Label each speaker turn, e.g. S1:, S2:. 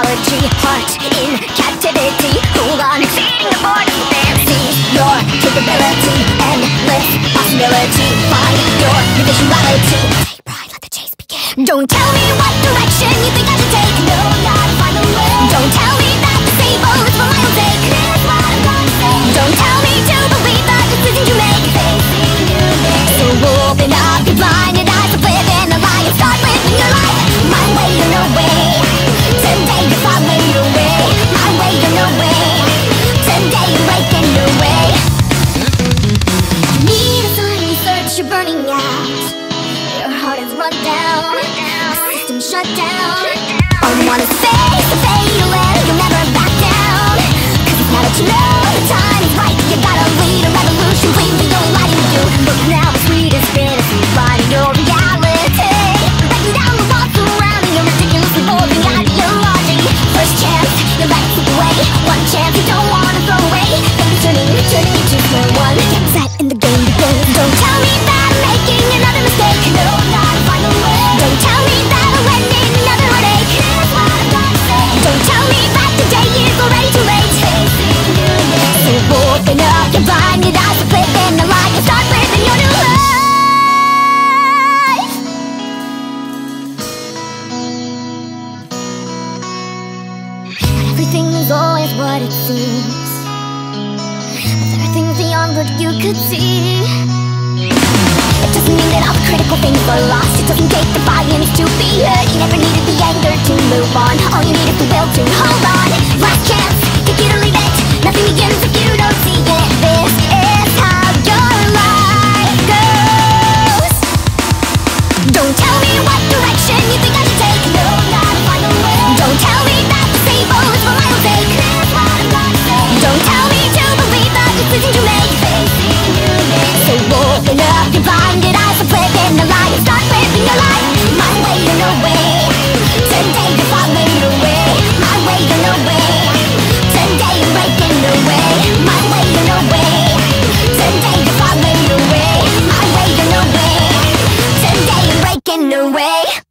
S1: reality, heart in captivity. Hold on, exceeding the borders of fantasy. Your capability, endless possibility. Find your individuality. Take pride, let the chase begin. Don't tell me what direction you think I should take. No, not find a way. Don't tell me that the stable is for my own sake. Here's what I'm gonna say. Don't tell me to believe the decisions you make. Facing new days. So open up your blinded eyes and live in the light and start living your life. My way or no way. Today you're following your way. My way or no way. Today you're breaking your way. You need a sign, you search, you're burning out. Your heart is run down. The system shut down. All you want is face to fail and you'll never back down. Cause it's now that you know the time is right. You gotta lead a revolution, believe the only light in you. Look now, the sweetest fantasy, finding your reality. Breaking down the walls surrounding your ridiculously boring ideology. First chance, your life slip away. One chance you don't wanna throw away. Then you're turning into square one. Get set in the game begins. Don't tell me that I'm making another mistake. No, not a final way. Don't tell me that I'll end in another heartache. Here's what I'm gonna say. Don't tell me that today is already too late. Facing new days. So open up your blinded eyes to live in the light and start living your new life. Not everything is always what it seems, but there are things beyond what you could see. It doesn't mean that all the critical things are lost. It doesn't take the violence to be heard. You never needed the anger to move on. All you need is the will to hold on. Last chance, take it or leave it. Nothing begins if you don't see it. This is how your life goes. Don't tell me what direction you think I should take. No, not a final way. Don't tell me that the stable is for my own sake. Here's what I'm gonna say. Don't tell me to believe the decisions you make. Facing new days. So open up your blinded eyes and live in the light and start living your life. My way or no way. Today you're following your way. My way or no way. Today you're breaking your way. My way or no way. Today you're following your way. My way or no way. Today you're breaking your way.